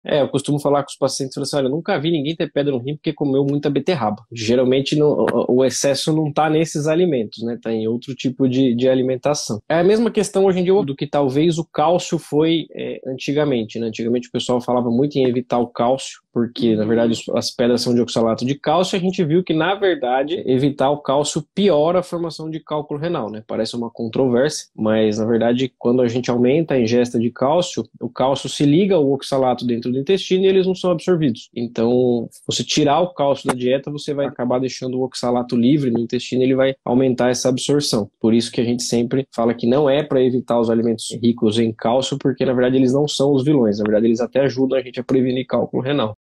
Eu costumo falar com os pacientes, falo assim, olha, eu nunca vi ninguém ter pedra no rim porque comeu muita beterraba. Geralmente o excesso não está nesses alimentos, né? Está em outro tipo de alimentação. É a mesma questão hoje em dia do que talvez o cálcio foi antigamente, né? Antigamente o pessoal falava muito em evitar o cálcio, porque na verdade Uhum. as pedras são de oxalato de cálcio, e a gente viu que na verdade evitar o cálcio piora a formação de cálculo renal, né? Parece uma controvérsia, mas na verdade quando a gente aumenta a ingesta de cálcio, o cálcio se liga ao oxalato dentro do intestino e eles não são absorvidos. Então, você tirar o cálcio da dieta, você vai acabar deixando o oxalato livre no intestino e ele vai aumentar essa absorção. Por isso que a gente sempre fala que não é para evitar os alimentos ricos em cálcio, porque na verdade eles não são os vilões, na verdade eles até ajudam a gente a prevenir cálculo renal.